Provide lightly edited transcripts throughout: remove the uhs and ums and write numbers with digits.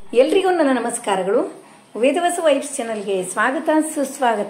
ಎಲ್ರಿಗೂ ನನ್ನ ನಮಸ್ಕಾರಗಳು. ವೇದವಸ ವೈಬ್ಸ್ ಚಾನಲ್ಗೆ ಸ್ವಾಗತ ಸುಸ್ವಾಗತ.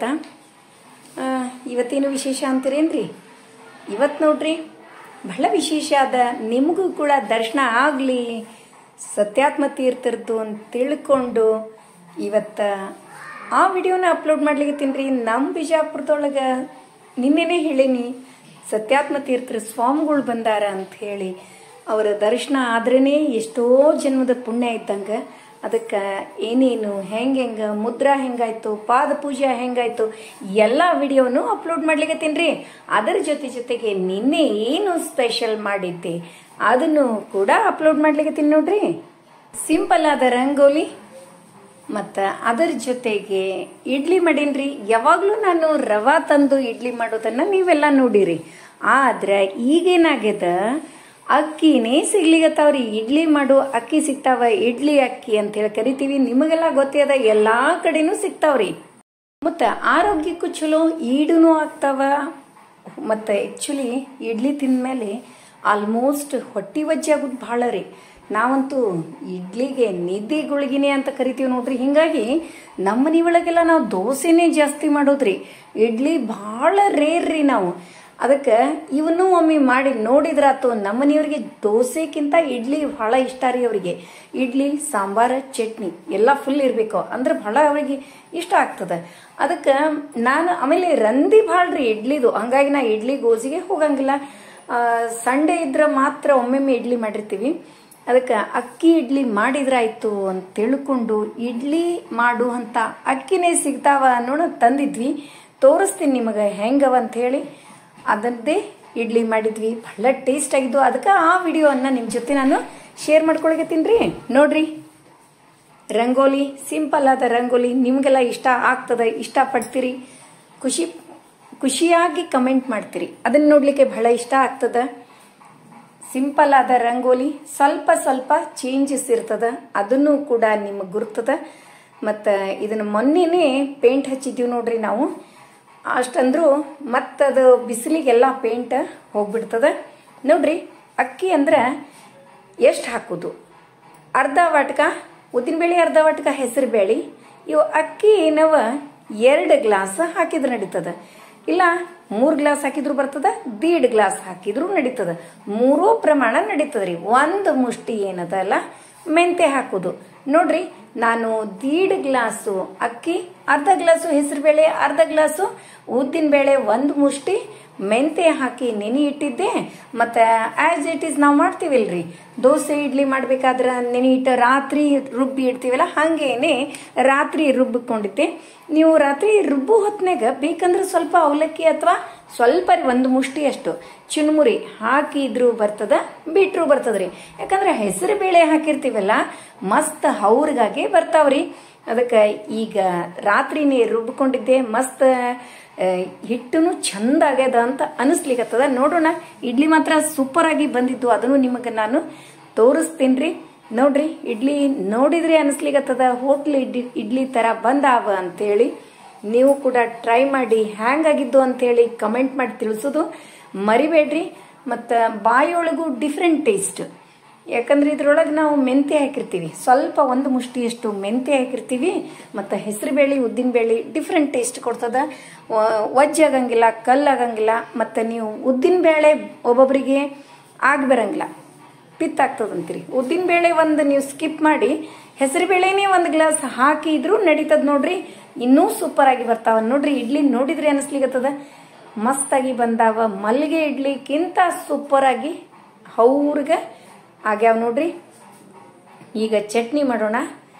ಇವತ್ತೇನು ವಿಶೇಷ ಅಂತೀರೇನ್ರಿ? ಇವತ್ತು ನೋಡ್ರಿ ಬಹಳ ವಿಶೇಷ ಅದ. ನಿಮಗೂ ಕೂಡ ದರ್ಶನ ಆಗಲಿ ಸತ್ಯಾತ್ಮ ತೀರ್ಥರದ್ದು ಅಂತ ತಿಳ್ಕೊಂಡು ಇವತ್ತು ಆ ವಿಡಿಯೋನ ಅಪ್ಲೋಡ್ ಮಾಡ್ಲಿಕ್ಕೆ ರೀ. ನಮ್ಮ ಬಿಜಾಪುರದೊಳಗೆ ನಿನ್ನೆನೇ ಹೇಳೀನಿ, ಸತ್ಯಾತ್ಮ ತೀರ್ಥರ ಸ್ವಾಮಿಗಳು ಬಂದಾರ ಅಂತ ಹೇಳಿ. ಅವರ ದರ್ಶನ ಆದ್ರೇ ಎಷ್ಟೋ ಜನ್ಮದ ಪುಣ್ಯ ಇದ್ದಂಗೆ. ಅದಕ್ಕೆ ಏನೇನು ಹೆಂಗೆ ಮುದ್ರಾ ಹೆಂಗಾಯ್ತು, ಪಾದ ಪೂಜೆ ಹೆಂಗಾಯ್ತು, ಎಲ್ಲ ವಿಡಿಯೋನು ಅಪ್ಲೋಡ್ ಮಾಡ್ಲಿಕ್ಕೆ ರೀ. ಅದರ ಜೊತೆಗೆ ನಿನ್ನೆ ಏನು ಸ್ಪೆಷಲ್ ಮಾಡಿದ್ದೆ ಅದನ್ನು ಕೂಡ ಅಪ್ಲೋಡ್ ಮಾಡ್ಲಿಕ್ಕೆ ನೋಡ್ರಿ. ಸಿಂಪಲ್ ಆದ ರಂಗೋಲಿ ಮತ್ತು ಅದರ ಜೊತೆಗೆ ಇಡ್ಲಿ ಮಾಡೀನ್ರಿ. ಯಾವಾಗಲೂ ನಾನು ರವಾ ತಂದು ಇಡ್ಲಿ ಮಾಡೋದನ್ನು ನೀವೆಲ್ಲ ನೋಡಿರಿ. ಆದ್ರೆ ಈಗೇನಾಗ್ಯದ, ಅಕ್ಕಿನೇ ಸಿಗ್ಲಿಗತ್ತಾವ್ರಿ. ಇಡ್ಲಿ ಮಾಡೋ ಅಕ್ಕಿ ಸಿಗ್ತಾವ, ಇಡ್ಲಿ ಅಕ್ಕಿ ಅಂತ ಹೇಳಿ ಕರಿತೀವಿ. ನಿಮಗೆಲ್ಲ ಗೊತ್ತೇ ಅದ, ಎಲ್ಲಾ ಕಡೆನೂ ಸಿಗ್ತಾವ್ರಿ. ಮತ್ತು ಆರೋಗ್ಯಕ್ಕೂ ಚಲೋ, ಈಡೂ ಆಗ್ತಾವ. ಮತ್ತು ಆ್ಯಕ್ಚುಲಿ ಇಡ್ಲಿ ತಿಂದ್ಮೇಲೆ ಆಲ್ಮೋಸ್ಟ್ ಹೊಟ್ಟಿ ವಜ್ಜೆ ಆಗೋದು ಭಾಳ ರೀ. ನಾವಂತೂ ಇಡ್ಲಿಗೆ ನಿದ್ದೆ ಗುಳಿಗಿನೇ ಅಂತ ಕರಿತೀವಿ ನೋಡ್ರಿ. ಹಿಂಗಾಗಿ ನಮ್ಮ ಮನೆ ಒಳಗೆಲ್ಲ ನಾವು ದೋಸೆನೇ ಜಾಸ್ತಿ ಮಾಡೋದ್ರಿ. ಇಡ್ಲಿ ಭಾಳ ರೇರ್ ರೀ ನಾವು. ಅದಕ್ಕೆ ಇವನ್ನೂ ಒಮ್ಮೆ ಮಾಡಿ ನೋಡಿದ್ರಾತು. ನಮ್ಮ ಮನೆಯವ್ರಿಗೆ ದೋಸೆಕ್ಕಿಂತ ಇಡ್ಲಿ ಭಾಳ ಇಷ್ಟ ರೀ. ಅವರಿಗೆ ಇಡ್ಲಿ ಸಾಂಬಾರು ಚಟ್ನಿ ಎಲ್ಲ ಫುಲ್ ಇರಬೇಕು ಅಂದ್ರೆ ಭಾಳ ಅವರಿಗೆ ಇಷ್ಟ ಆಗ್ತದೆ. ಅದಕ್ಕೆ ನಾನು ಆಮೇಲೆ ರಂದಿ ಭಾಳ ರೀ ಇಡ್ಲಿದು. ಹಂಗಾಗಿ ನಾ ಇಡ್ಲಿ ಗೋಜಿಗೆ ಹೋಗಂಗಿಲ್ಲ. ಸಂಡೇ ಇದ್ರೆ ಮಾತ್ರ ಒಮ್ಮೊಮ್ಮೆ ಇಡ್ಲಿ ಮಾಡಿರ್ತೀವಿ. ಅದಕ್ಕೆ ಅಕ್ಕಿ ಇಡ್ಲಿ ಮಾಡಿದ್ರಾಯ್ತು ಅಂತ ತಿಳ್ಕೊಂಡು ಇಡ್ಲಿ ಮಾಡುವಂಥ ಅಕ್ಕಿನೇ ಸಿಗ್ತಾವ ನೋಡ ತಂದಿದ್ವಿ. ತೋರಿಸ್ತೀನಿ ನಿಮಗೆ ಹೆಂಗವ ಅಂತ ಹೇಳಿ. ಅದನ್ನೇ ಇಡ್ಲಿ ಮಾಡಿದ್ವಿ, ಬಹಳ ಟೇಸ್ಟ್ ಆಗಿದ್ದು. ಅದಕ್ಕೆ ಆ ವಿಡಿಯೋವನ್ನು ನಿಮ್ಮ ಜೊತೆ ನಾನು ಶೇರ್ ಮಾಡ್ಕೊಳಕತ್ತೀನಿ ರೀ. ನೋಡ್ರಿ, ರಂಗೋಲಿ ಸಿಂಪಲ್ ಆದ ರಂಗೋಲಿ ನಿಮಗೆಲ್ಲ ಇಷ್ಟ ಆಗ್ತದೆ, ಇಷ್ಟಪಡ್ತೀರಿ, ಖುಷಿಯಾಗಿ ಕಮೆಂಟ್ ಮಾಡ್ತೀರಿ. ಅದನ್ನ ನೋಡ್ಲಿಕ್ಕೆ ಬಹಳ ಇಷ್ಟ ಆಗ್ತದ. ಸಿಂಪಲ್ ಆದ ರಂಗೋಲಿ, ಸ್ವಲ್ಪ ಚೇಂಜಸ್ ಇರ್ತದ, ಅದನ್ನು ಕೂಡ ನಿಮಗೆ ಗುರ್ತದ. ಮತ್ತು ಇದನ್ನು ಮೊನ್ನೆನೇ ಪೇಂಟ್ ಹಚ್ಚಿದ್ದೀವಿ ನೋಡ್ರಿ ನಾವು. ಅಷ್ಟಂದ್ರೂ ಮತ್ತದು ಬಿಸಿಲಿಗೆಲ್ಲ ಪೇಂಟ್ ಹೋಗ್ಬಿಡ್ತದ. ನೋಡ್ರಿ, ಅಕ್ಕಿ ಅಂದ್ರೆ ಎಷ್ಟು ಹಾಕೋದು? ಅರ್ಧ ವಾಟಕ ಉದ್ದಿನಬೇಳೆ, ಅರ್ಧ ವಾಟಕ ಹೆಸರು ಬೇಳೆ. ಇವು ಅಕ್ಕಿ ನಾವು 2 ಗ್ಲಾಸ್ ಹಾಕಿದ್ರೆ ನಡೀತದ. ಇಲ್ಲ 3 ಗ್ಲಾಸ್ ಹಾಕಿದ್ರು ಬರ್ತದ, 1.5 ಗ್ಲಾಸ್ ಹಾಕಿದ್ರು ನಡೀತದ. 3 ಪ್ರಮಾಣ ನಡೀತದ್ರಿ. 1 ಮುಷ್ಟಿ ಏನದಲ್ಲ ಮೆಂತೆ ಹಾಕೋದು. ನೋಡ್ರಿ, ನಾನು 1.5 ಗ್ಲಾಸು ಅಕ್ಕಿ, ಅರ್ಧ ಗ್ಲಾಸು ಹೆಸರು ಬೇಳೆ, ಅರ್ಧ ಗ್ಲಾಸು ಉದ್ದಿನ ಬೇಳೆ, 1 ಮುಷ್ಟಿ ಮೆಂತೆ ಹಾಕಿ ನೆನೆ ಇಟ್ಟಿದ್ದೆ. ಮತ್ತು ಆಸ್ ಇಟ್ ಈಸ್ ನಾವು ಮಾಡ್ತೀವಿಲ್ರಿ, ದೋಸೆ ಇಡ್ಲಿ ಮಾಡ್ಬೇಕಾದ್ರೆ ನೆನೆ ಇಟ್ಟು ರಾತ್ರಿ ರುಬ್ಬಿ ಇಡ್ತೀವಲ್ಲ, ಹಾಗೇನೆ ರಾತ್ರಿ ರುಬ್ಬಿಕೊಂಡಿದ್ದೆ. ನೀವು ರಾತ್ರಿ ರುಬ್ಬು ಹೊತ್ನಾಗ ಬೇಕಂದ್ರೆ ಸ್ವಲ್ಪ ಅವಲಕ್ಕಿ ಅಥವಾ ಸ್ವಲ್ಪ 1 ಮುಷ್ಟಿ ಅಷ್ಟು ಚುನ್ಮುರಿ ಹಾಕಿದ್ರು ಬರ್ತದ, ಬಿಟ್ರು ಬರ್ತದ್ರಿ. ಯಾಕಂದ್ರೆ ಹೆಸರು ಬೇಳೆ ಹಾಕಿರ್ತೀವಲ್ಲ, ಮಸ್ತ್ ಹೌರ್ಗಾಗಿ ಬರ್ತಾವ್ರಿ. ಅದಕ್ಕೆ ಈಗ ರಾತ್ರಿನೇ ರುಬ್ಕೊಂಡಿದ್ದೆ. ಮಸ್ತ್ ಹಿಟ್ಟು ಚಂದ ಆಗ್ಯದ ಅಂತ ಅನಿಸ್ಲಿಕ್ಕತ್ತದ. ನೋಡೋಣ, ಇಡ್ಲಿ ಮಾತ್ರ ಸೂಪರ್ ಆಗಿ ಬಂದಿದ್ದು, ಅದನ್ನು ನಿಮಗೆ ನಾನು ತೋರಿಸ್ತೀನಿ ರೀ. ನೋಡ್ರಿ, ಇಡ್ಲಿ ನೋಡಿದ್ರೆ ಅನಿಸ್ಲಿಕ್ಕತ್ತದ ಹೋಟ್ಲ್ ಇಡ್ಲಿ ತರ ಬಂದಾವ ಅಂತೇಳಿ. ನೀವು ಕೂಡ ಟ್ರೈ ಮಾಡಿ ಹ್ಯಾಂಗಾಗಿದ್ದು ಅಂತೇಳಿ ಕಮೆಂಟ್ ಮಾಡಿ ತಿಳಿಸೋದು ಮರಿಬೇಡ್ರಿ. ಮತ್ತು ಬಾಯಿಯೊಳಗೂ ಡಿಫ್ರೆಂಟ್ ಟೇಸ್ಟ್. ಯಾಕಂದ್ರೆ ಇದ್ರೊಳಗೆ ನಾವು ಮೆಂತೆ ಹಾಕಿರ್ತೀವಿ, ಸ್ವಲ್ಪ 1 ಮುಷ್ಟಿಯಷ್ಟು ಮೆಂತೆ ಹಾಕಿರ್ತೀವಿ. ಮತ್ತು ಹೆಸರು ಬೇಳೆ, ಉದ್ದಿನ ಬೇಳೆ ಡಿಫ್ರೆಂಟ್ ಟೇಸ್ಟ್ ಕೊಡ್ತದ. ವಜ್ಜಾಗಂಗಿಲ್ಲ, ಕಲ್ಲಾಗಂಗಿಲ್ಲ. ಮತ್ತು ನೀವು ಉದ್ದಿನ ಬೇಳೆ ಒಬ್ಬೊಬ್ಬರಿಗೆ ಬರಂಗಿಲ್ಲ, ಪಿತ್ತಾಗ್ತದಂತೀರಿ. ಉದ್ದಿನ ಬೇಳೆ ನೀವು ಸ್ಕಿಪ್ ಮಾಡಿ ಹೆಸರು ಬೇಳೆನೇ 1 ಗ್ಲಾಸ್ ಹಾಕಿದ್ರು ನಡೀತದ. ನೋಡ್ರಿ, ಇನ್ನೂ ಸೂಪರ್ ಆಗಿ ಬರ್ತಾವ. ನೋಡ್ರಿ, ಇಡ್ಲಿ ನೋಡಿದ್ರೆ ಅನಿಸ್ಲಿಕ್ಕತ್ತದ ಮಸ್ತಾಗಿ ಬಂದಾವ. ಮಲ್ಲಿಗೆ ಇಡ್ಲಿಕ್ಕಿಂತ ಸೂಪರ್ ಆಗಿ ಹೌರ್ಗ ಆಗ್ಯಾವ ನೋಡ್ರಿ. ಈಗ ಚಟ್ನಿ ಮಾಡೋಣ.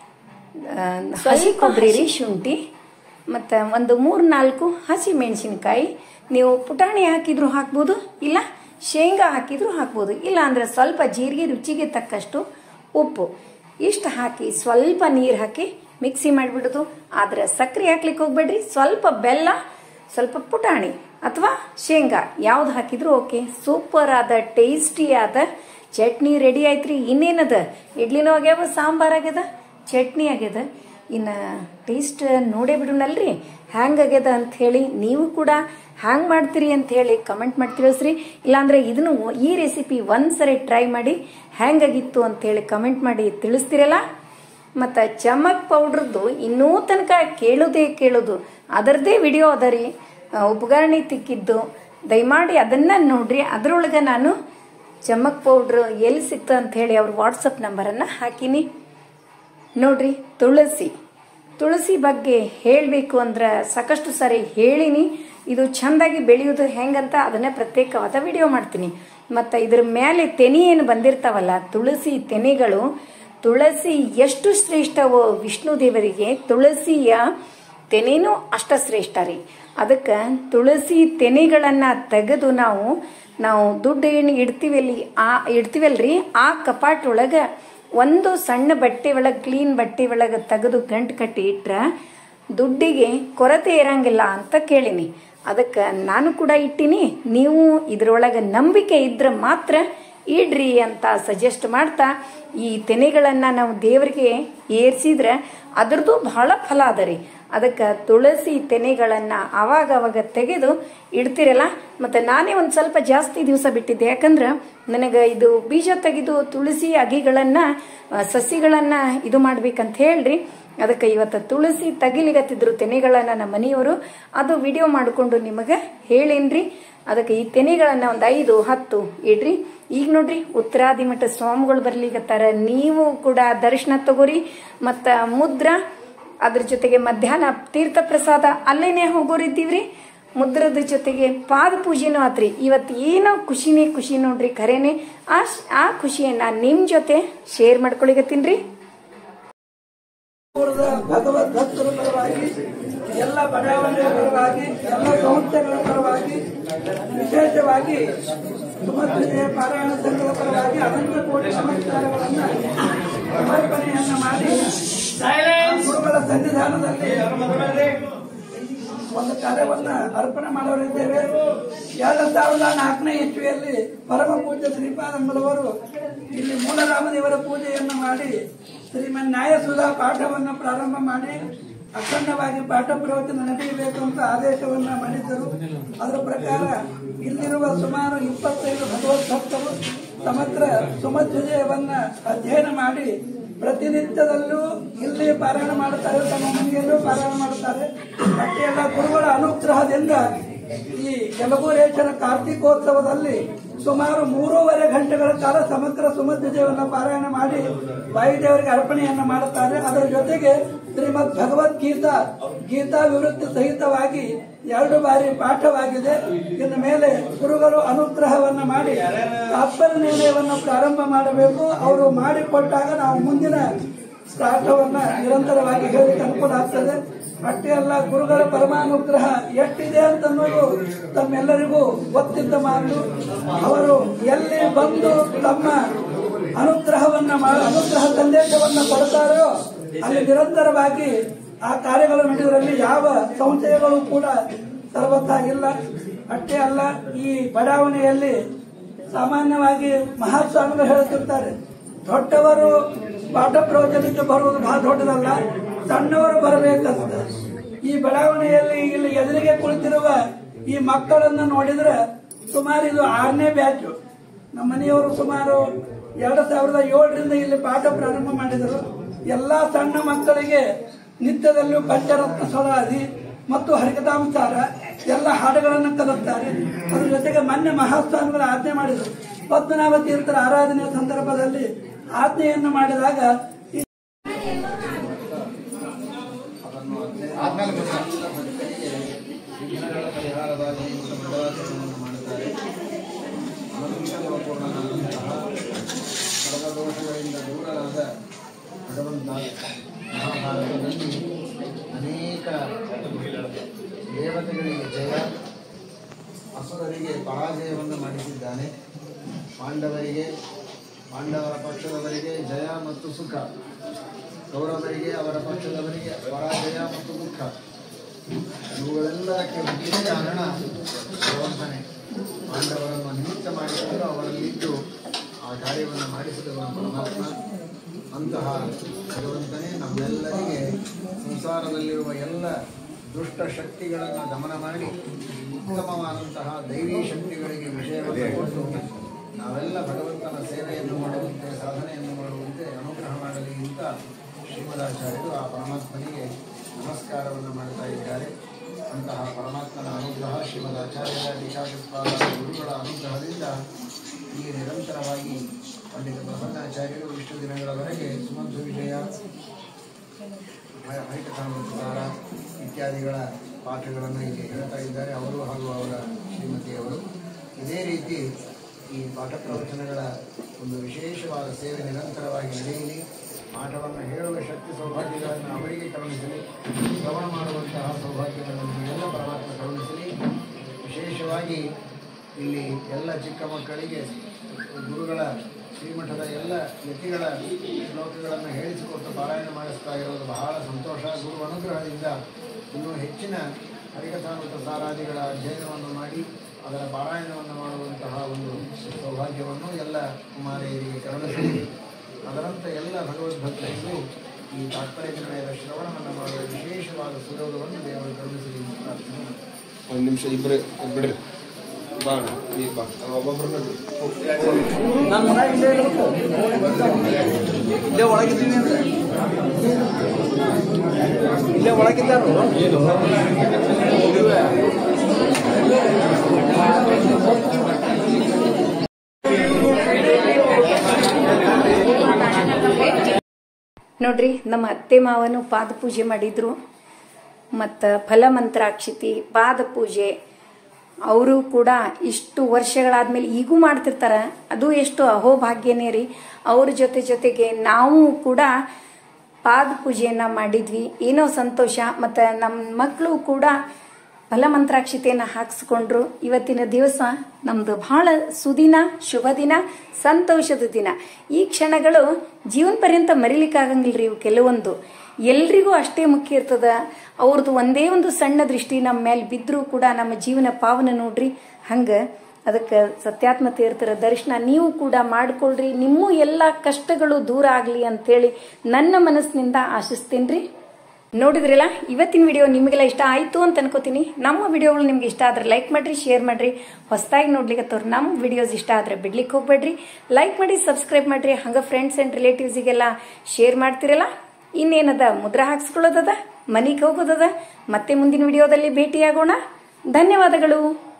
ಹಸಿ ಕೊಬ್ಬರಿ, ಶುಂಠಿ ಮತ್ತು 3-4 ಹಸಿ ಮೆಣಸಿನ್ಕಾಯಿ. ನೀವು ಪುಟಾಣಿ ಹಾಕಿದ್ರು ಹಾಕ್ಬೋದು, ಇಲ್ಲ ಶೇಂಗಾ ಹಾಕಿದ್ರು ಹಾಕ್ಬೋದು. ಇಲ್ಲ ಅಂದ್ರೆ ಸ್ವಲ್ಪ ಜೀರಿಗೆ, ರುಚಿಗೆ ತಕ್ಕಷ್ಟು ಉಪ್ಪು, ಇಷ್ಟು ಹಾಕಿ ಸ್ವಲ್ಪ ನೀರು ಹಾಕಿ ಮಿಕ್ಸಿ ಮಾಡಿಬಿಡೋದು. ಆದ್ರೆ ಸಕ್ಕರೆ ಹಾಕ್ಲಿಕ್ಕೆ ಹೋಗ್ಬೇಡ್ರಿ. ಸ್ವಲ್ಪ ಬೆಲ್ಲ, ಸ್ವಲ್ಪ ಪುಟಾಣಿ ಅಥವಾ ಶೇಂಗಾ ಯಾವ್ದು ಹಾಕಿದ್ರು ಓಕೆ. ಸೂಪರ್ ಆದ ಟೇಸ್ಟಿ ಆದ ಚಟ್ನಿ ರೆಡಿ ಆಯ್ತ್ರಿ. ಇನ್ನೇನದ, ಇಡ್ಲಿನೂ ಆಗ್ಯಾವ, ಸಾಂಬಾರ್ ಆಗ್ಯದ, ಚಟ್ನಿ ಆಗ್ಯದ. ಇನ್ನು ಟೇಸ್ಟ್ ನೋಡೇ ಬಿಡೋಣಲ್ರಿ ಹ್ಯಾಂಗಾಗ್ಯದ ಅಂತ ಹೇಳಿ. ನೀವು ಕೂಡ ಹ್ಯಾಂಗ್ ಮಾಡ್ತೀರಿ ಅಂತ ಹೇಳಿ ಕಮೆಂಟ್ ಮಾಡಿ ತಿಳಿಸ್ರಿ. ಇಲ್ಲಾಂದ್ರೆ ಇದನ್ನು ಈ ರೆಸಿಪಿ ಒಂದ್ಸರಿ ಟ್ರೈ ಮಾಡಿ ಹ್ಯಾಂಗಾಗಿತ್ತು ಅಂತ ಹೇಳಿ ಕಮೆಂಟ್ ಮಾಡಿ ತಿಳಿಸ್ತಿರಲ್ಲ. ಮತ್ತು ಚಮಕ್ ಪೌಡ್ರದ್ದು ಇನ್ನೂ ತನಕ ಕೇಳೋದು ಅದರದ್ದೇ ವಿಡಿಯೋ ಅದ ರೀ, ಉಪಕರಣಿ ತಿಕ್ಕಿದ್ದು. ದಯಮಾಡಿ ಅದನ್ನು ನೋಡ್ರಿ. ಅದರೊಳಗೆ ನಾನು ಚಮಕ್ ಪೌಡ್ರ್ ಎಲ್ಲಿ ಸಿಕ್ತ ಅಂತ ಹೇಳಿ ಅವ್ರ ವಾಟ್ಸಪ್ ನಂಬರನ್ನು ಹಾಕಿನಿ ನೋಡ್ರಿ. ತುಳಸಿ ಬಗ್ಗೆ ಹೇಳಬೇಕು ಅಂದ್ರೆ ಸಾಕಷ್ಟು ಸಾರಿ ಹೇಳಿನಿ. ಇದು ಚೆಂದಾಗಿ ಬೆಳೆಯೋದು ಹೆಂಗಂತ ಅದನ್ನೇ ಪ್ರತ್ಯೇಕವಾದ ವಿಡಿಯೋ ಮಾಡ್ತೀನಿ. ಮತ್ತು ಇದ್ರ ಮೇಲೆ ತೆನೆ ಏನು ಬಂದಿರ್ತಾವಲ್ಲ, ತುಳಸಿ ತೆನೆಗಳು, ತುಳಸಿ ಎಷ್ಟು ಶ್ರೇಷ್ಠವೋ ವಿಷ್ಣು ದೇವರಿಗೆ ತುಳಸಿಯ ತೆನೆನೂ ಅಷ್ಟ ಶ್ರೇಷ್ಠ ರೀ. ಅದಕ್ಕೆ ತುಳಸಿ ತೆನೆಗಳನ್ನು ತೆಗೆದು ನಾವು ದುಡ್ಡು ಏನು ಇಡ್ತೀವಲ್ರಿ, ಆ ಕಪಾಟ್ ಒಳಗೆ ಒಂದು ಸಣ್ಣ ಬಟ್ಟೆ ಒಳಗೆ, ಕ್ಲೀನ್ ಬಟ್ಟೆ ಒಳಗೆ ತೆಗೆದು ಗಂಟು ಕಟ್ಟಿ ಇಟ್ರೆ ದುಡ್ಡಿಗೆ ಕೊರತೆ ಇರಂಗಿಲ್ಲ ಅಂತ ಕೇಳಿನಿ. ಅದಕ್ಕೆ ನಾನು ಕೂಡ ಇಟ್ಟಿನಿ. ನೀವು ಇದರೊಳಗೆ ನಂಬಿಕೆ ಇದ್ರೆ ಮಾತ್ರ ಇಡ್ರಿ ಅಂತ ಸಜೆಸ್ಟ್ ಮಾಡ್ತಾ, ಈ ತೆನೆಗಳನ್ನು ನಾವು ದೇವರಿಗೆ ಏರಿಸಿದ್ರೆ ಅದ್ರದ್ದು ಬಹಳ ಫಲ ಅದ ರೀ. ಅದಕ್ಕೆ ತುಳಸಿ ತೆನೆಗಳನ್ನು ಅವಾಗ ತೆಗೆದು ಇಡ್ತಿರಲ್ಲ. ಮತ್ತು ನಾನೇ ಒಂದು ಸ್ವಲ್ಪ ಜಾಸ್ತಿ ದಿವಸ ಬಿಟ್ಟಿದ್ದೆ, ಯಾಕಂದ್ರೆ ನನಗೆ ಇದು ಬೀಜ ತೆಗೆದು ತುಳಸಿ ಅಗಿಗಳನ್ನು ಸಸಿಗಳನ್ನು ಇದು ಮಾಡ್ಬೇಕಂತ ಹೇಳ್ರಿ. ಅದಕ್ಕೆ ಇವತ್ತು ತುಳಸಿ ತೆಗಿಲಿಗತ್ತಿದ್ರು ತೆನೆಗಳನ್ನು ನಮ್ಮ ಮನೆಯವರು. ಅದು ವಿಡಿಯೋ ಮಾಡಿಕೊಂಡು ನಿಮಗೆ ಹೇಳೇನ್ರಿ. ಅದಕ್ಕೆ ಈ ತೆನೆಗಳನ್ನು ಒಂದು 5-10 ಇಡ್ರಿ. ಈಗ ನೋಡ್ರಿ, ಉತ್ತರಾದಿ ಮಠ ಸ್ವಾಮಿಗಳು ಬರ್ಲಿಕತ್ತಾರ. ನೀವು ಕೂಡ ದರ್ಶನ ತಗೋರಿ. ಮತ್ತು ಮುದ್ರ, ಅದ್ರ ಜೊತೆಗೆ ಮಧ್ಯಾಹ್ನ ತೀರ್ಥ ಪ್ರಸಾದ ಅಲ್ಲೇನೆ ಹೋಗೋರಿದ್ದೀವ್ರಿ. ಮುದ್ರದ ಜೊತೆಗೆ ಪಾದ ಪೂಜೆನೂ ಆತ್ರಿ. ಇವತ್ತು ಏನೋ ಖುಷಿ ನೋಡ್ರಿ. ಖರೇನೆ ಆ ಖುಷಿಯನ್ನ ನಿಮ್ ಜೊತೆ ಶೇರ್ ಮಾಡ್ಕೊಳಿಗತ್ತೀನ್ರಿ. ಭಗವದ್ ಭಕ್ತರ ಪರವಾಗಿ, ಎಲ್ಲ ಬಡಾವಣೆಯ ಪರವಾಗಿ, ಎಲ್ಲ ಸಂಸ್ಥೆಗಳ ಪರವಾಗಿ, ವಿಶೇಷವಾಗಿ ಸುಮಧ್ಯ ಪಾರಾಯಣ ಸಂಘದ ಪರವಾಗಿ ಅನಂತ ಕೋಟಿ ನಮಸ್ಕಾರಗಳನ್ನು ಸಮರ್ಪಣೆಯನ್ನು ಮಾಡಿ ಗುರುಗಳ ಸನ್ನಿಧಾನದಲ್ಲಿ ಒಂದು ಕಾರ್ಯವನ್ನ ಅರ್ಪಣೆ ಮಾಡೋರಿದ್ದೇವೆ. 2004ನೇ ಇಸ್ವಿಯಲ್ಲಿ ಪರಮ ಪೂಜ್ಯ ಶ್ರೀಪಾದಂಗಳವರು ಇಲ್ಲಿ ಮೂಲರಾಮದೇವರ ಪೂಜೆಯನ್ನು ಮಾಡಿ ಶ್ರೀಮನ್ ನ್ಯಾಯಸುಧಾ ಪಾಠವನ್ನು ಪ್ರಾರಂಭ ಮಾಡಿ ಅಖಂಡವಾಗಿ ಪಾಠ ಪ್ರವಚನ ನಡೆಯಬೇಕು ಅಂತ ಆದೇಶವನ್ನ ಮಾಡಿದ್ದರು. ಅದರ ಪ್ರಕಾರ ಇಲ್ಲಿರುವ ಸುಮಾರು 25 ಭಗವದ್ಭಕ್ತರು ಸಮಗ್ರ ಸುಮಧ್ವಿಜಯವನ್ನ ಅಧ್ಯಯನ ಮಾಡಿ ಪ್ರತಿನಿತ್ಯದಲ್ಲೂ ಇಲ್ಲಿ ಪಾರಾಯಣ ಮಾಡುತ್ತಾರೆ, ತಮ್ಮ ಮನೆಯಲ್ಲೂ ಪಾರಾಯಣ ಮಾಡುತ್ತಾರೆ. ಮತ್ತೆ ಎಲ್ಲ ಗುರುಗಳ ಅನುಗ್ರಹದಿಂದ ಈ ಯಲಗೂರೇಶ್ವರ ಕಾರ್ತಿಕೋತ್ಸವದಲ್ಲಿ ಸುಮಾರು 3.5 ಗಂಟೆಗಳ ಕಾಲ ಸಮಗ್ರ ಸುಮಧ್ವಿಜಯವನ್ನು ಪಾರಾಯಣ ಮಾಡಿ ವಾಯುದೇವರಿಗೆ ಅರ್ಪಣೆಯನ್ನು ಮಾಡುತ್ತಾರೆ. ಅದರ ಜೊತೆಗೆ ಶ್ರೀಮದ್ ಗೀತಾ ವಿವೃತ್ತಿ ಸಹಿತವಾಗಿ 2 ಬಾರಿ ಪಾಠವಾಗಿದೆ. ಇನ್ನು ಮೇಲೆ ಗುರುಗಳು ಅನುಗ್ರಹವನ್ನ ಮಾಡಿ ತಾತ್ಪರ್ಯ ನಿರ್ಣಯವನ್ನು ಪ್ರಾರಂಭ ಮಾಡಬೇಕು. ಅವರು ಮಾಡಿಕೊಟ್ಟಾಗ ನಾವು ಮುಂದಿನ ಪಾಠವನ್ನ ನಿರಂತರವಾಗಿ ಹೇಳಲಿಕ್ಕೆ ಅನುಕೂಲ ಆಗ್ತದೆ. ಅಷ್ಟೇ ಅಲ್ಲ, ಗುರುಗಳ ಪರಮಾನುಗ್ರಹ ಎಷ್ಟಿದೆ ಅಂತನ್ನೋದು ತಮ್ಮೆಲ್ಲರಿಗೂ ಗೊತ್ತಿದ್ದ ಮಾತು. ಅವರು ಎಲ್ಲಿ ಬಂದು ತಮ್ಮ ಅನುಗ್ರಹ ಸಂದೇಶವನ್ನ ಕೊಡ್ತಾರೋ ಅಲ್ಲಿ ನಿರಂತರವಾಗಿ ಆ ಕಾರ್ಯಗಳು ನಡೆಯುವುದರಲ್ಲಿ ಯಾವ ಸಂಶಯಗಳು ಕೂಡ ಸರ್ವತಾ ಇಲ್ಲ. ಅಷ್ಟೇ ಅಲ್ಲ, ಈ ಬಡಾವಣೆಯಲ್ಲಿ ಸಾಮಾನ್ಯವಾಗಿ ಮಹಾಸ್ವಾಮಿಗಳು ಹೇಳುತ್ತಿರ್ತಾರೆ, ದೊಡ್ಡವರು ಪಾಠ ಪ್ರವಚನಕ್ಕೆ ಬರುವುದು ಬಹಳ ದೊಡ್ಡದಲ್ಲ, ಸಣ್ಣವರು ಬರಬೇಕಂತ. ಈ ಬಡಾವಣೆಯಲ್ಲಿ ಇಲ್ಲಿ ಎದುರಿಗೆ ಕುಳಿತಿರುವ ಈ ಮಕ್ಕಳನ್ನು ನೋಡಿದ್ರೆ ಸುಮಾರು ಇದು 6ನೇ ಬ್ಯಾಚ್. ನಮ್ಮ ಮನೆಯವರು ಸುಮಾರು 2007ರಿಂದ ಇಲ್ಲಿ ಪಾಠ ಪ್ರಾರಂಭ ಮಾಡಿದರು. ಎಲ್ಲಾ ಸಣ್ಣ ಮಕ್ಕಳಿಗೆ ನಿತ್ಯದಲ್ಲೂ ಪಂಚರತ್ನ ಸ್ವರಾದಿ ಮತ್ತು ಹರಿಕಥಾಂಸಾರ ಎಲ್ಲ ಹಾಡುಗಳನ್ನು ಕಲಿಸ್ತಾರೆ. ಅದ್ರ ಜೊತೆಗೆ ಮೊನ್ನೆ ಮಹಾಸ್ವಾಮಿಗಳ ಆಜ್ಞೆ ಮಾಡಿದರು. ಪದ್ಮನಾಭ ತೀರ್ಥರ ಆರಾಧನೆಯ ಸಂದರ್ಭದಲ್ಲಿ ಆಜ್ಞೆಯನ್ನು ಮಾಡಿದಾಗ ಸರ್ವದೋಷಗಳಿಂದ ದೂರರಾದ ಭಗವಂತ ಮಹಾಭಾರತದಲ್ಲಿ ಅನೇಕ ದೇವತೆಗಳಿಗೆ ಜಯ, ಅಸುರರಿಗೆ ಪರಾಜಯವನ್ನು ಮಾಡಿಸಿದ್ದಾನೆ. ಪಾಂಡವರ ಪಕ್ಷದವರಿಗೆ ಜಯ ಮತ್ತು ಸುಖ, ಕೌರವರಿಗೆ ಅವರ ಪಕ್ಷದವರಿಗೆ ಪರಾಜಯ ಮತ್ತು ದುಃಖ. ಇವುಗಳೆಲ್ಲದಕ್ಕೆ ಮುಖ್ಯ ಕಾರಣ ಭಗವಂತನೇ. ಪಾಂಡವರನ್ನು ನಿಮಿತ್ತ ಮಾಡಿಕೊಂಡು ಅವರಲ್ಲಿದ್ದು ಆ ಕಾರ್ಯವನ್ನು ಮಾಡಿಸಿದವನು ಪರಮಾತ್ಮ. ಅಂತಹ ಭಗವಂತನೇ ನಮ್ಮೆಲ್ಲರಿಗೆ ಸಂಸಾರದಲ್ಲಿರುವ ಎಲ್ಲ ದುಷ್ಟ ಶಕ್ತಿಗಳನ್ನು ದಮನ ಮಾಡಿ ಉತ್ತಮವಾದಂತಹ ದೈವೀ ಶಕ್ತಿಗಳಿಗೆ ವಿಷಯವನ್ನು ಕೊಟ್ಟು ನಾವೆಲ್ಲ ಭಗವಂತನ ಸೇವೆಯನ್ನು ಮಾಡುವಂತೆ, ಸಾಧನೆಯನ್ನು ಮಾಡುವಂತೆ ಅನುಗ್ರಹ ಮಾಡಲಿ ಅಂತ ಶ್ರೀಮದಾಚಾರ್ಯರು ಆ ಪರಮಾತ್ಮನಿಗೆ ನಮಸ್ಕಾರವನ್ನು ಮಾಡ್ತಾ ಇದ್ದಾರೆ. ಅಂತಹ ಪರಮಾತ್ಮನ ಅನುಗ್ರಹ ಶ್ರೀಮದಾಚಾರ್ಯರ ಟೀಕಾಕೃತ್ಪಾದ ಗುರುಗಳ ಅನುಗ್ರಹದಿಂದ ಈ ನಿರಂತರವಾಗಿ ಪಂಡಿತ ಪ್ರಸನ್ನಾಚಾರ್ಯರು ಇಷ್ಟು ದಿನಗಳವರೆಗೆ ಸುಮಂತು ವಿಜಯ ಹೈಕಥಾಮೃತಸಾರ ಇತ್ಯಾದಿಗಳ ಪಾಠಗಳನ್ನು ಇಲ್ಲಿ ಹೇಳ್ತಾ ಇದ್ದಾರೆ. ಅವರು ಹಾಗೂ ಅವರ ಶ್ರೀಮತಿಯವರು ಇದೇ ರೀತಿ ಈ ಪಾಠ ಪ್ರವಚನಗಳ ಒಂದು ವಿಶೇಷವಾದ ಸೇವೆ ನಿರಂತರವಾಗಿ ನಡೆಯಲಿ. ಪಾಠವನ್ನು ಹೇಳುವ ಶಕ್ತಿ ಸೌಭಾಗ್ಯಗಳನ್ನು ಅವರಿಗೆ ಕರುಣಿಸಲಿ. ಶ್ರವಣ ಮಾಡುವಂತಹ ಸೌಭಾಗ್ಯಗಳನ್ನು ಎಲ್ಲ ಪರಮಾತ್ಮ ಕರುಣಿಸಲಿ. ವಿಶೇಷವಾಗಿ ಇಲ್ಲಿ ಎಲ್ಲ ಚಿಕ್ಕ ಮಕ್ಕಳಿಗೆ ಗುರುಗಳ ಶ್ರೀಮಠದ ಎಲ್ಲ ಯತಿಗಳ ಶ್ಲೋಕಗಳನ್ನು ಹೇಳಿಸಿಕೊಟ್ಟು ಪಾರಾಯಣ ಮಾಡಿಸ್ತಾ ಇರೋದು ಬಹಳ ಸಂತೋಷ. ಗುರು ಅನುಗ್ರಹದಿಂದ ಇನ್ನೂ ಹೆಚ್ಚಿನ ಹರಿಕಥಾಮೃತ ಸಾರಾದಿಗಳ ಅಧ್ಯಯನವನ್ನು ಮಾಡಿ ಅದರ ಪಾರಾಯಣವನ್ನು ಮಾಡುವಂತಹ ಒಂದು ಸೌಭಾಗ್ಯವನ್ನು ಎಲ್ಲ ಕುಮಾರಿಯರಿಗೆ ಕರುಣಿಸಲಿ. ಅದರಂತೆ ಎಲ್ಲ ಭಗವದ್ಭಕ್ತರಿಗೂ ಈ ತಾತ್ಪರ್ಯ ನಿರ್ಣಯದ ಶ್ರವಣವನ್ನು ಮಾಡುವ ವಿಶೇಷವಾದ ಸುಯೋಗವನ್ನು ದೇವರು ಕರುಣಿಸಲಿ ಎಂದು ಪ್ರಾರ್ಥನೆ ಮಾಡ್ತಾರೆ. ಒಂದು ನಿಮಿಷ ಇಬ್ಬರು ಬಿಡ್ರಿ ಬಾ ಒಬ್ಬೊಬ್ಬರು ಇಲ್ಲೇ ಒಳಗಿದ್ದೀನಿ ಅಂದ್ರೆ ಇಲ್ಲೇ ಒಳಗಿದ್ದಾರು ನೋಡ್ರಿ, ನಮ್ಮ ಅತ್ತೆ ಮಾವನು ಪಾದ ಪೂಜೆ ಮಾಡಿದ್ರು. ಮತ್ತು ಫಲಮಂತ್ರಾಕ್ಷಿತಿ ಪಾದ ಪೂಜೆ ಅವರು ಕೂಡ ಇಷ್ಟು ವರ್ಷಗಳಾದ್ಮೇಲೆ ಈಗೂ ಮಾಡ್ತಿರ್ತಾರ. ಅದು ಎಷ್ಟು ಅಹೋಭಾಗ್ಯನೇ ರೀ. ಅವ್ರ ಜೊತೆಗೆ ನಾವು ಕೂಡ ಪಾದ ಪೂಜೆಯನ್ನ ಮಾಡಿದ್ವಿ. ಏನೋ ಸಂತೋಷ. ಮತ್ತು ನಮ್ಮ ಮಕ್ಕಳು ಕೂಡ ಫಲಮಂತ್ರಾಕ್ಷಿತೆಯನ್ನು ಹಾಕಿಸ್ಕೊಂಡ್ರು. ಇವತ್ತಿನ ದಿವಸ ನಮ್ದು ಬಹಳ ಸುದಿನ, ಶುಭ ದಿನ, ಸಂತೋಷದ ದಿನ. ಈ ಕ್ಷಣಗಳು ಜೀವನ ಪರ್ಯಂತ ಮರಿಲಿಕ್ಕಾಗಂಗಿಲ್ರಿ. ಇವು ಕೆಲವೊಂದು ಎಲ್ರಿಗೂ ಅಷ್ಟೇ ಮುಖ್ಯ ಇರ್ತದ. ಅವ್ರದ್ದು ಒಂದೇ ಒಂದು ಸಣ್ಣ ದೃಷ್ಟಿ ನಮ್ಮ ಮೇಲೆ ಬಿದ್ದರೂ ಕೂಡ ನಮ್ಮ ಜೀವನ ಪಾವನ ನೋಡ್ರಿ. ಹಂಗೆ ಅದಕ್ಕೆ ಸತ್ಯಾತ್ಮ ತೀರ್ಥರ ದರ್ಶನ ನೀವು ಕೂಡ ಮಾಡ್ಕೊಳ್ರಿ. ನಿಮ್ಮ ಎಲ್ಲ ಕಷ್ಟಗಳು ದೂರ ಆಗಲಿ ಅಂತೇಳಿ ನನ್ನ ಮನಸ್ಸಿನಿಂದ ಆಶಿಸ್ತೀನಿ. ನೋಡಿದ್ರಲ್ಲ, ಇವತ್ತಿನ ವಿಡಿಯೋ ನಿಮಗೆಲ್ಲ ಇಷ್ಟ ಆಯಿತು ಅಂತ ಅನ್ಕೋತೀನಿ. ನಮ್ಮ ವಿಡಿಯೋಗಳು ನಿಮ್ಗೆ ಇಷ್ಟ ಆದ್ರೆ ಲೈಕ್ ಮಾಡ್ರಿ, ಶೇರ್ ಮಾಡ್ರಿ. ಹೊಸದಾಗಿ ನೋಡ್ಲಿಕ್ಕತ್ತವ್ರು ನಮ್ಮ ವಿಡಿಯೋಸ್ ಇಷ್ಟ ಆದ್ರೆ ಬಿಡ್ಲಿಕ್ಕೆ ಹೋಗ್ಬೇಡ್ರಿ. ಲೈಕ್ ಮಾಡಿ, ಸಬ್ಸ್ಕ್ರೈಬ್ ಮಾಡ್ರಿ. ಹಂಗ ಫ್ರೆಂಡ್ಸ್ ಅಂಡ್ ರಿಲೇಟಿವ್ಸಿಗೆಲ್ಲ ಶೇರ್ ಮಾಡ್ತಿರಲ್ಲ. ಇನ್ನೇನದ, ಮುದ್ರಾ ಹಾಕ್ಸ್ಕೊಳ್ಳೋದದ, ಮನೆಗೆ ಹೋಗೋದದ. ಮತ್ತೆ ಮುಂದಿನ ವಿಡಿಯೋದಲ್ಲಿ ಭೇಟಿಯಾಗೋಣ. ಧನ್ಯವಾದಗಳು.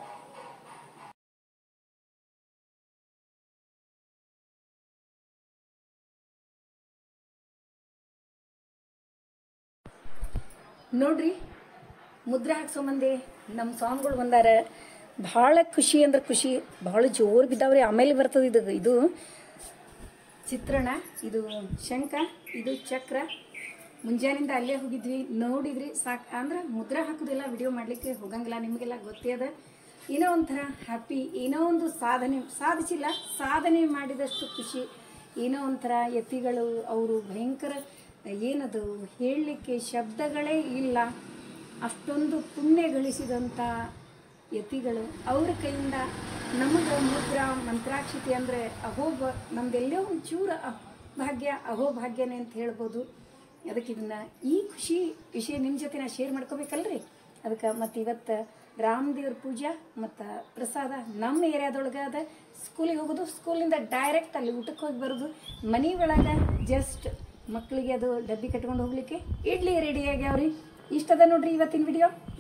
ನೋಡ್ರಿ, ಮುದ್ರೆ ಹಾಕ್ಸೋಮಂದೆ ನಮ್ಮ ಸ್ವಾಮಿಗಳು ಬಂದಾರ. ಭಾಳ ಖುಷಿ ಅಂದ್ರೆ ಖುಷಿ, ಭಾಳ ಜೋರು ಬಿದ್ದಾವ್ರಿ. ಆಮೇಲೆ ಬರ್ತದೆ ಇದು ಚಿತ್ರಣ, ಇದು ಶಂಖ, ಇದು ಚಕ್ರ. ಮುಂಜಾನಿಂದ ಅಲ್ಲೇ ಹೋಗಿದ್ವಿ, ನೋಡಿದ್ರಿ. ಸಾಕು ಅಂದ್ರೆ ಮುದ್ರೆ ಹಾಕೋದಿಲ್ಲ, ವಿಡಿಯೋ ಮಾಡಲಿಕ್ಕೆ ಹೋಗಂಗಿಲ್ಲ, ನಿಮಗೆಲ್ಲ ಗೊತ್ತೇ ಅದ. ಏನೋ ಒಂಥರ ಹ್ಯಾಪಿ, ಏನೋ ಒಂದು ಸಾಧಿಸಿಲ್ಲ, ಸಾಧನೆ ಮಾಡಿದಷ್ಟು ಖುಷಿ. ಏನೋ ಒಂಥರ ಯತಿಗಳು ಅವರು ಭಯಂಕರ, ಏನದು ಹೇಳಲಿಕ್ಕೆ ಶಬ್ದಗಳೇ ಇಲ್ಲ. ಅಷ್ಟೊಂದು ಪುಣ್ಯ ಗಳಿಸಿದಂಥ ಯತಿಗಳು ಅವ್ರ ಕೈಯಿಂದ ನಮಗೆ ಮುದ್ರಾ ಮಂತ್ರಾಕ್ಷಿತಿ ಅಂದರೆ ನಮ್ದೆಲ್ಲೋ ಒಂಚೂರು ಭಾಗ್ಯ, ಅಹೋಭಾಗ್ಯನೇ ಅಂತ ಹೇಳ್ಬೋದು. ಅದಕ್ಕೆ ಈ ಖುಷಿ ವಿಷಯ ನಿಮ್ಮ ಜೊತೆ ನಾ ಶೇರ್ ಮಾಡ್ಕೋಬೇಕಲ್ರಿ. ಅದಕ್ಕೆ ಮತ್ತು ಇವತ್ತು ರಾಮದೇವ್ರ ಪೂಜಾ ಮತ್ತು ಪ್ರಸಾದ ನಮ್ಮ ಏರಿಯಾದೊಳಗೆ ಅದ. ಸ್ಕೂಲಿಗೆ ಹೋಗೋದು, ಸ್ಕೂಲಿಂದ ಡೈರೆಕ್ಟ್ ಅಲ್ಲಿ ಊಟಕ್ಕೆ ಹೋಗಿ ಬರೋದು. ಮನೆ ಒಳಗೆ ಜಸ್ಟ್ ಮಕ್ಕಳಿಗೆ ಅದು ಡಬ್ಬಿ ಕಟ್ಕೊಂಡು ಹೋಗ್ಲಿಕ್ಕೆ ಇಡ್ಲಿ ರೆಡಿ ಆಗ್ಯಾವ್ರಿ. ಇಷ್ಟದ ನೋಡ್ರಿ ಇವತ್ತಿನ ವಿಡಿಯೋ.